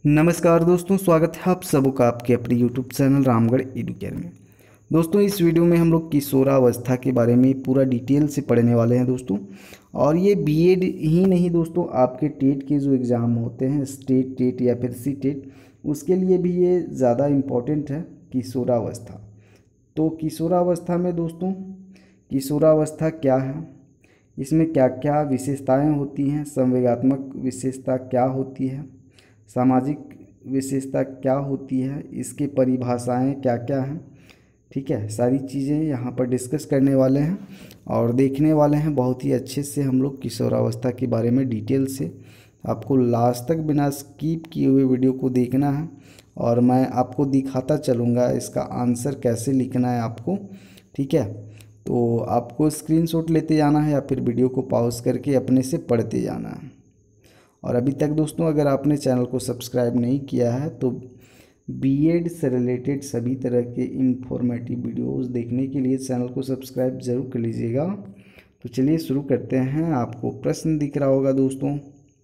नमस्कार दोस्तों, स्वागत है आप सबका आपके अपने यूट्यूब चैनल रामगढ़ एडुकेयर में। दोस्तों, इस वीडियो में हम लोग किशोरावस्था के बारे में पूरा डिटेल से पढ़ने वाले हैं दोस्तों। और ये बीएड ही नहीं दोस्तों, आपके टेट के जो एग्ज़ाम होते हैं, स्टेट टेट या फिर सी टेट, उसके लिए भी ये ज़्यादा इम्पोर्टेंट है किशोरावस्था। तो किशोरावस्था में दोस्तों, किशोरावस्था क्या है, इसमें क्या क्या विशेषताएं होती हैं, संवेगात्मक विशेषता क्या होती है, सामाजिक विशेषता क्या होती है, इसकी परिभाषाएं क्या क्या हैं। ठीक है, सारी चीज़ें यहाँ पर डिस्कस करने वाले हैं और देखने वाले हैं बहुत ही अच्छे से हम लोग किशोरावस्था के बारे में डिटेल से। आपको लास्ट तक बिना स्किप किए हुए वीडियो को देखना है और मैं आपको दिखाता चलूँगा इसका आंसर कैसे लिखना है आपको। ठीक है, तो आपको स्क्रीनशॉट लेते जाना है या फिर वीडियो को पॉज करके अपने से पढ़ते जाना है। और अभी तक दोस्तों अगर आपने चैनल को सब्सक्राइब नहीं किया है तो बीएड से रिलेटेड सभी तरह के इंफॉर्मेटिव वीडियोस देखने के लिए चैनल को सब्सक्राइब ज़रूर कर लीजिएगा। तो चलिए शुरू करते हैं। आपको प्रश्न दिख रहा होगा दोस्तों,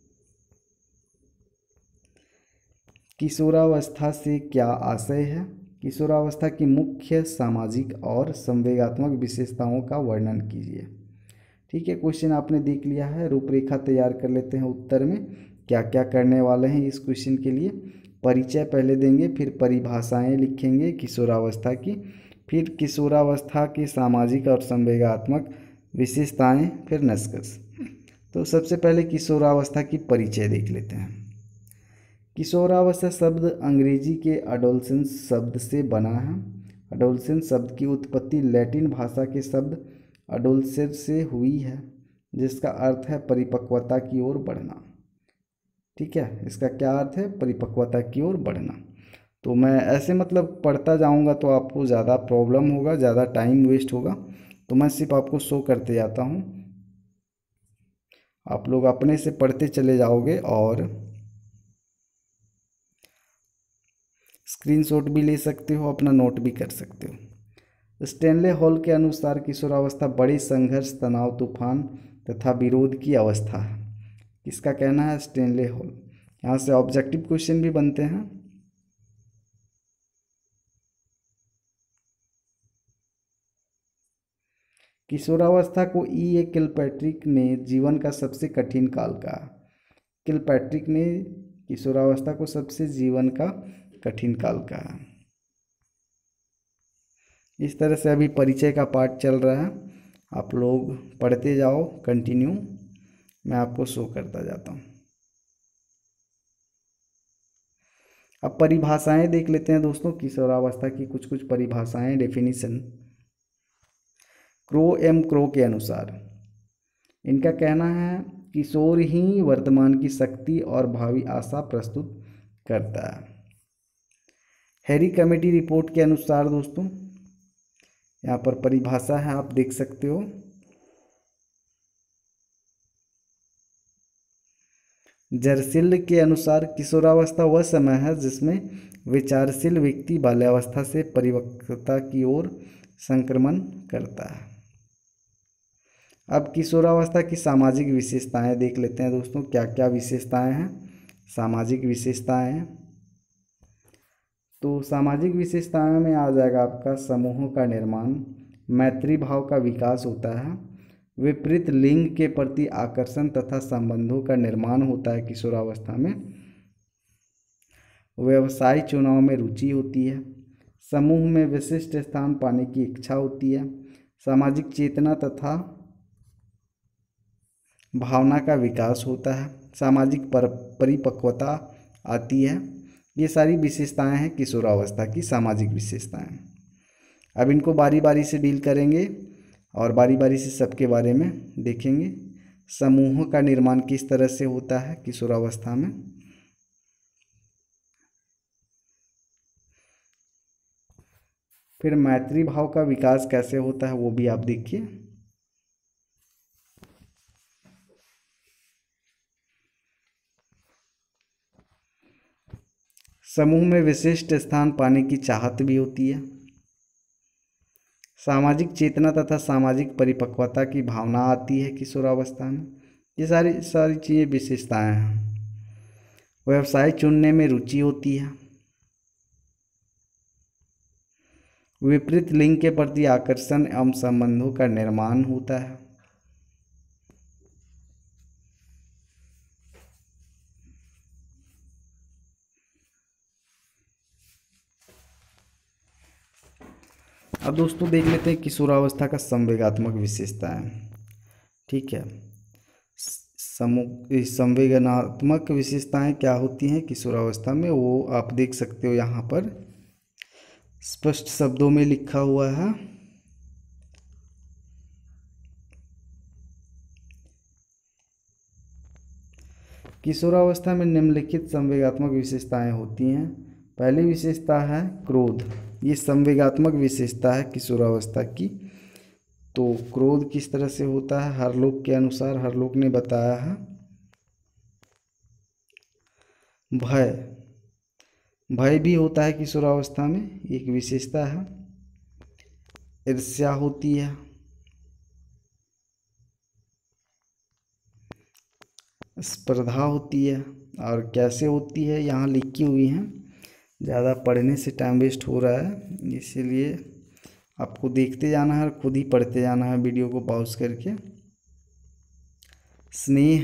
किशोरावस्था से क्या आशय है। किशोरावस्था की मुख्य सामाजिक और संवेगात्मक विशेषताओं का वर्णन कीजिए। ठीक है, क्वेश्चन आपने देख लिया है, रूपरेखा तैयार कर लेते हैं। उत्तर में क्या क्या करने वाले हैं इस क्वेश्चन के लिए। परिचय पहले देंगे, फिर परिभाषाएं लिखेंगे किशोरावस्था की, फिर किशोरावस्था की सामाजिक और संवेगात्मक विशेषताएं, फिर निष्कर्ष। तो सबसे पहले किशोरावस्था की परिचय देख लेते हैं। किशोरावस्था शब्द अंग्रेजी के अडोलसेंस शब्द से बना है। अडोलसेंस शब्द की उत्पत्ति लैटिन भाषा के शब्द अडोलसेंस से हुई है, जिसका अर्थ है परिपक्वता की ओर बढ़ना। ठीक है, इसका क्या अर्थ है, परिपक्वता की ओर बढ़ना। तो मैं ऐसे मतलब पढ़ता जाऊंगा तो आपको ज़्यादा प्रॉब्लम होगा, ज़्यादा टाइम वेस्ट होगा, तो मैं सिर्फ आपको शो करते जाता हूँ, आप लोग अपने से पढ़ते चले जाओगे और स्क्रीनशॉट भी ले सकते हो, अपना नोट भी कर सकते हो। स्टैनले हॉल के अनुसार किशोरावस्था बड़े संघर्ष, तनाव, तूफान तथा विरोध की अवस्था है। किसका कहना है, स्टैनले हॉल। यहाँ से ऑब्जेक्टिव क्वेश्चन भी बनते हैं। किशोरावस्था को ए किलपैट्रिक ने जीवन का सबसे कठिन काल कहा। किलपैट्रिक ने किशोरावस्था को सबसे जीवन का कठिन काल कहा। इस तरह से अभी परिचय का पार्ट चल रहा है, आप लोग पढ़ते जाओ कंटिन्यू, मैं आपको शो करता जाता हूँ। अब परिभाषाएं देख लेते हैं दोस्तों, किशोरावस्था की कुछ कुछ परिभाषाएं, डेफिनेशन। क्रो के अनुसार इनका कहना है, किशोर ही वर्तमान की शक्ति और भावी आशा प्रस्तुत करता है। हैरी कमेटी रिपोर्ट के अनुसार दोस्तों, यहाँ पर परिभाषा है, आप देख सकते हो। जर्सिल्ड के अनुसार किशोरावस्था वह समय है जिसमें विचारशील व्यक्ति बाल्यावस्था से परिपक्वता की ओर संक्रमण करता है। अब किशोरावस्था की सामाजिक विशेषताएं देख लेते हैं दोस्तों, क्या क्या विशेषताएं हैं, सामाजिक विशेषताएं हैं। तो सामाजिक विशेषताओं में आ जाएगा आपका समूहों का निर्माण, मैत्री भाव का विकास होता है, विपरीत लिंग के प्रति आकर्षण तथा संबंधों का निर्माण होता है किशोरावस्था में, व्यवसाय चुनाव में रुचि होती है, समूह में विशिष्ट स्थान पाने की इच्छा होती है, सामाजिक चेतना तथा भावना का विकास होता है, सामाजिक परिपक्वता आती है। ये सारी विशेषताएं हैं किशोरावस्था की, सामाजिक विशेषताएं। अब इनको बारी बारी से डील करेंगे और बारी बारी से सबके बारे में देखेंगे। समूहों का निर्माण किस तरह से होता है किशोरावस्था में, फिर मैत्री भाव का विकास कैसे होता है वो भी आप देखिए। समूह में विशिष्ट स्थान पाने की चाहत भी होती है, सामाजिक चेतना तथा सामाजिक परिपक्वता की भावना आती है किशोरावस्था में। ये सारी सारी चीज़ें विशेषताएं हैं। व्यवसाय चुनने में रुचि होती है। विपरीत लिंग के प्रति आकर्षण एवं संबंधों का निर्माण होता है। अब दोस्तों देख लेते हैं किशोरावस्था का संवेगात्मक विशेषताएं। ठीक है, संवेदनात्मक विशेषताएं क्या होती हैं किशोरावस्था में, वो आप देख सकते हो यहाँ पर स्पष्ट शब्दों में लिखा हुआ है। किशोरावस्था में निम्नलिखित संवेगात्मक विशेषताएं होती हैं। पहली विशेषता है क्रोध। ये संवेगात्मक विशेषता है किशोरावस्था की। तो क्रोध किस तरह से होता है, हर लोग के अनुसार हर लोग ने बताया है। भय, भय भी होता है किशोरावस्था में, एक विशेषता है। ईर्ष्या होती है। स्पर्धा होती है। और कैसे होती है यहाँ लिखी हुई हैं, ज़्यादा पढ़ने से टाइम वेस्ट हो रहा है, इसीलिए आपको देखते जाना है और खुद ही पढ़ते जाना है वीडियो को पॉज करके। स्नेह,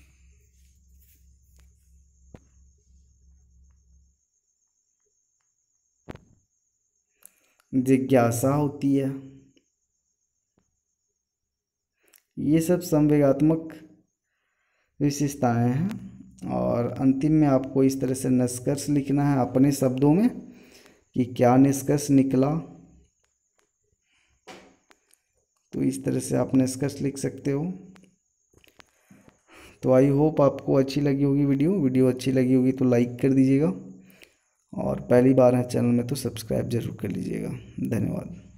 जिज्ञासा होती है। ये सब संवेगात्मक विशेषताएं हैं। और अंतिम में आपको इस तरह से निष्कर्ष लिखना है अपने शब्दों में कि क्या निष्कर्ष निकला। तो इस तरह से आप निष्कर्ष लिख सकते हो। तो आई होप आपको अच्छी लगी होगी वीडियो अच्छी लगी होगी तो लाइक कर दीजिएगा, और पहली बार है चैनल में तो सब्सक्राइब जरूर कर लीजिएगा। धन्यवाद।